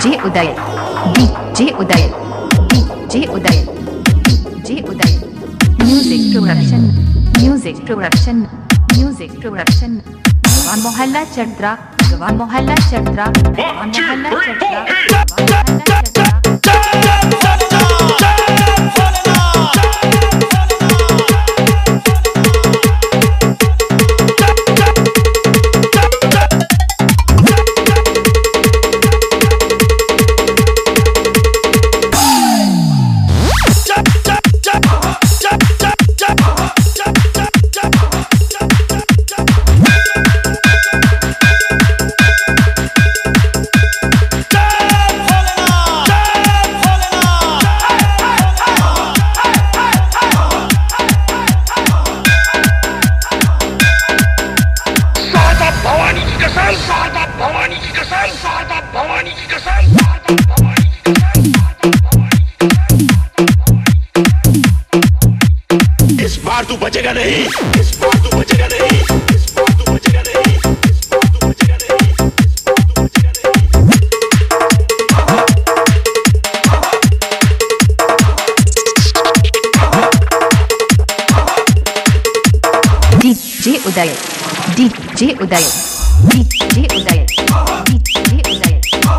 DJ Uday DJ Uday DJ Uday DJ Uday music production music production music production गवा मोहल्ला चढ़द्रा गवा मोहल्ला चढ़द्रा गवा मोहल्ला चढ़द्रा इस बार तू बचेगा नहीं, इस बार तू बचेगा नहीं, इस बार तू बचेगा नहीं, इस बार तू बचेगा नहीं, इस बार तू बचेगा नहीं। DJ Uday DJ Uday DJ Uday DJ उदय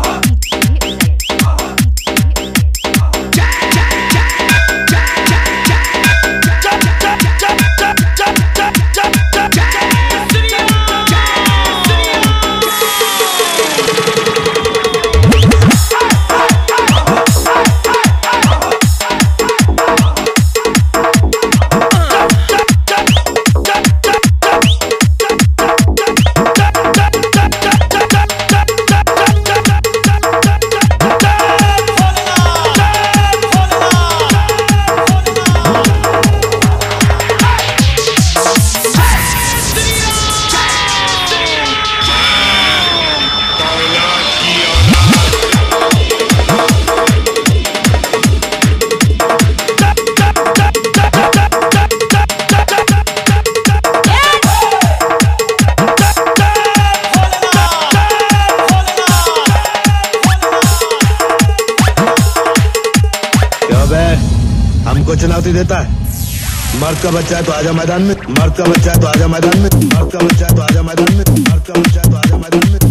हमको चुनौती देता है। मर्द का बच्चा है तो आजा मैदान में, मर्द का बच्चा है तो आजा मैदान में, मर्द का बच्चा है तो आजा मैदान में, मर्द का बच्चा है तो आजा मैदान में।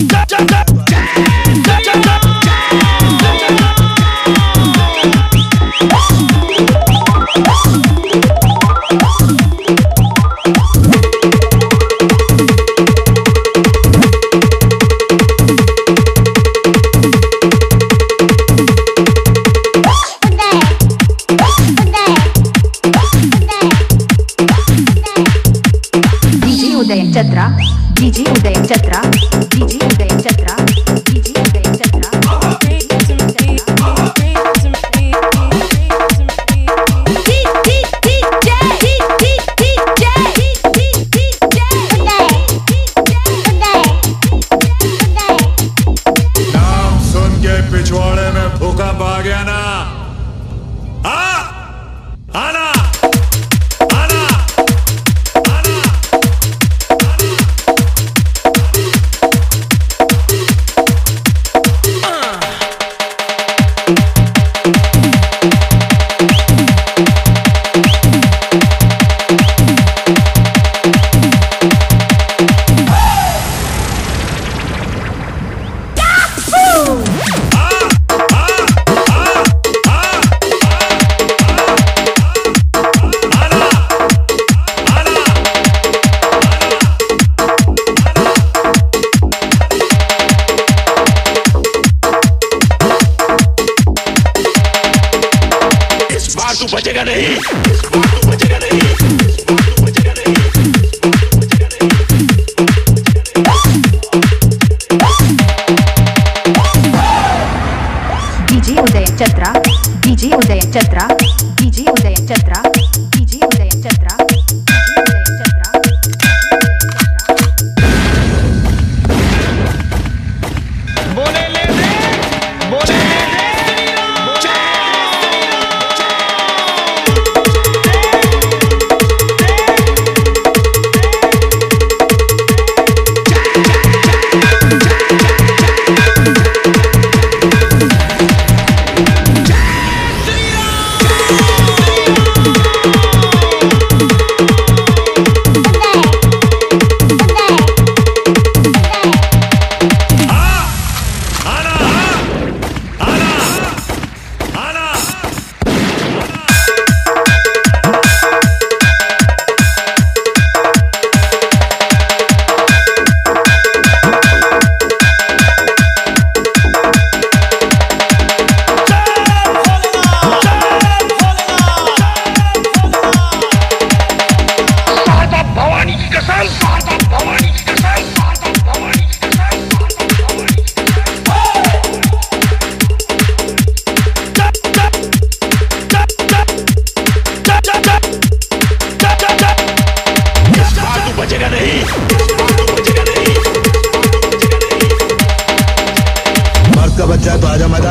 चत्रा DJ उदय चत्रा DJ उदय चत्रा DJ उदय चत्रा नाम सुन के पिछवाड़े में भूकंप आ गया ना, आना तू बचेगा नहीं, इस बार तू बचेगा नहीं, इस बार तू बचेगा नहीं, इस बार तू बचेगा नहीं। DJ उदय चत्रा DJ उदय चत्रा DJ उदय चत्रा DJ उदय चत्रा बोले ले दे, बोले ले दे।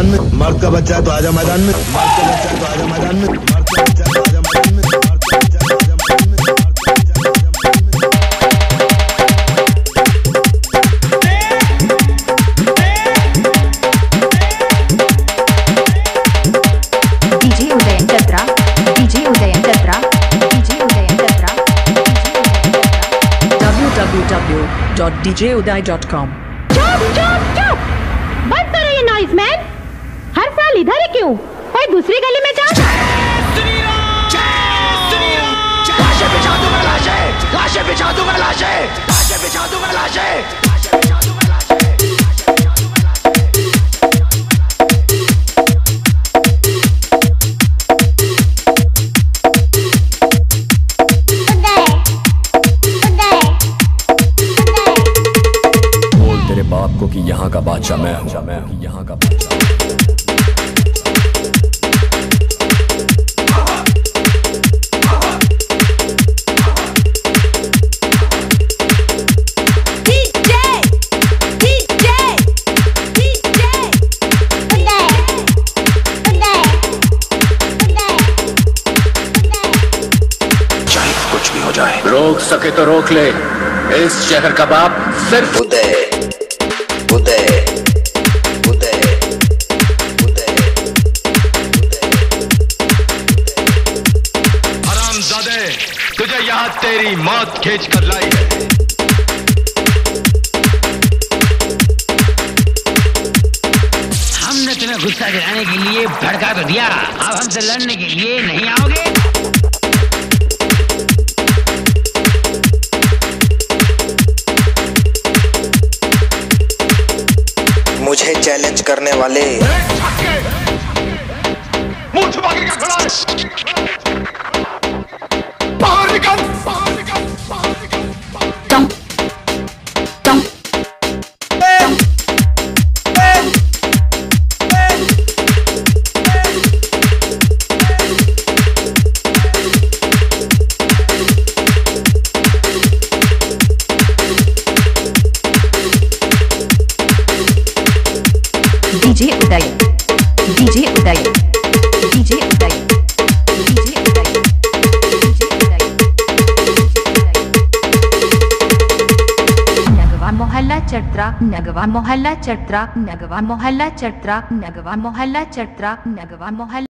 मैदान में। मर्द का बच्चा है तो आजा मैदान में। मर्द का बच्चा है तो आजा मैदान में। मर्द का बच्चा है तो आजा मैदान में। मर्द का बच्चा है तो आजा मैदान में। मर्द का बच्चा है तो आजा मैदान में। DJ Udayan Chatra, DJ Udayan Chatra, DJ Udayan Chatra, www.djuday.com। चुप चुप चुप, बंद करो ये नॉइज मैन। हर साल इधर ही क्यों? कोई दूसरी गली में जा। लाशें बिछा दूंगा, लाशें लाशें बिछा दूंगा, लाशें लाशें बिछा दूंगा, लाशें लाशें बिछा दूंगा, लाशें। बोल तेरे बाप को कि यहाँ का बादशाह मैं हूँ, यहाँ का बादशाह। रोक सके तो रोक ले, इस शहर का बाप सिर्फ उदय उदय उदय उदय। हरामजादे, तुझे यहाँ तेरी मौत खींच कर लाई है। हमने तुम्हें गुस्सा दिलाने के लिए भड़का तो दिया, अब हमसे लड़ने के लिए नहीं आओगे। मुझे चैलेंज करने वाले मुंह छुपा के क्या खड़ा है? बाहर निकल, बाहर निकल, बाहर निकल, बाहर निकल। DJ Uday, DJ Uday, DJ Uday, DJ Uday, DJ Uday, Nagwa मोहल्ला चतरा, नगवा मोहल्ला चतरा, नगवा मोहल्ला चतरा, नगवा मोहल्ला चतरा, नगवा मोहल्ला।